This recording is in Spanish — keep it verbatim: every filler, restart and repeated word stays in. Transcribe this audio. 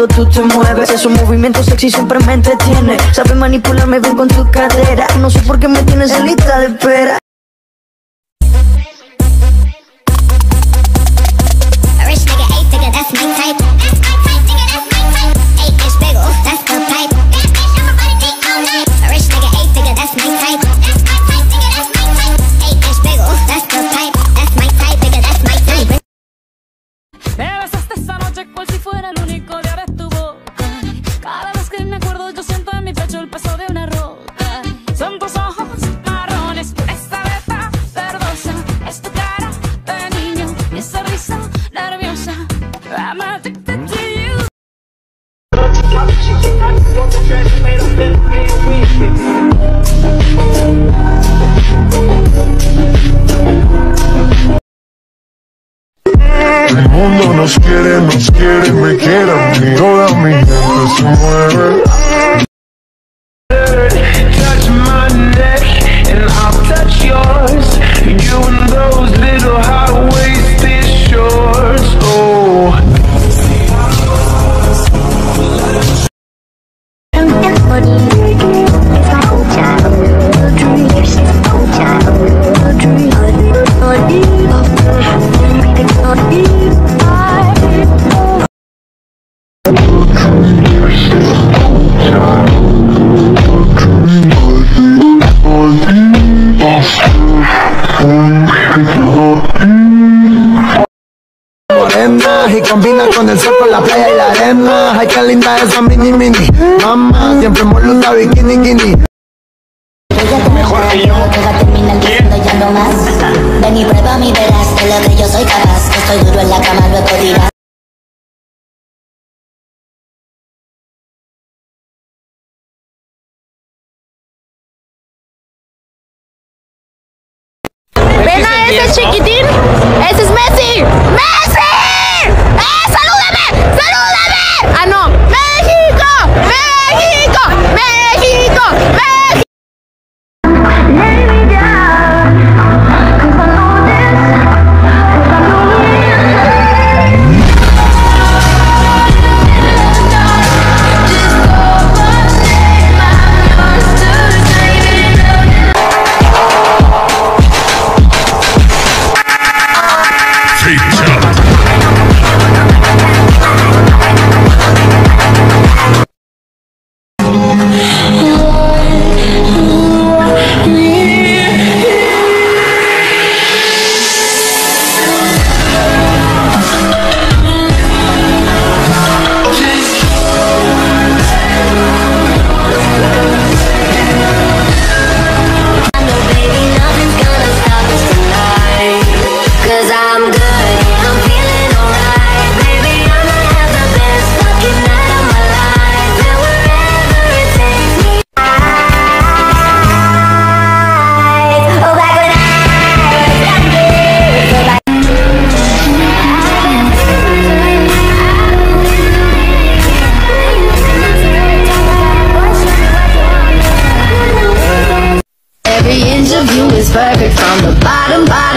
cuando tú te mueves. Esos movimientos sexy siempre me entretiene. Sabes manipularme bien con tu cadera. No sé por qué me tienes en lista de espera. Cual si fuera el único día de tu boca. Cada vez que me acuerdo yo siento en mi pecho el peso de una roca. Son tus ojos marrones, esa beta verdosa, es tu cara de niño y esa risa nerviosa. I'm addicted to you. El mundo nos quiere, nos quiere, me quiere a mí. Toda mi gente se mueve. Touch my neck and I'll touch yours. You and those little high-waisted shorts. Oh. Morena y combina con el sol, con la playa y la arena. Ay, qué linda esa mini mini. Mamá, siempre moluta bikini guini. Mejor que yo. Ya no más. Ven y prueba mi verás de lo que yo soy capaz. Que estoy duro en la cama, luego dirás. ¿Ven a ese chiquitín? ¡Ese es Messi! ¡Messi! ¡Eh, salúdame! ¡Salúdame! ¡Ah, no! ¡México! ¡México! ¡México! ¡México! Every inch of you is perfect from the bottom, bottom.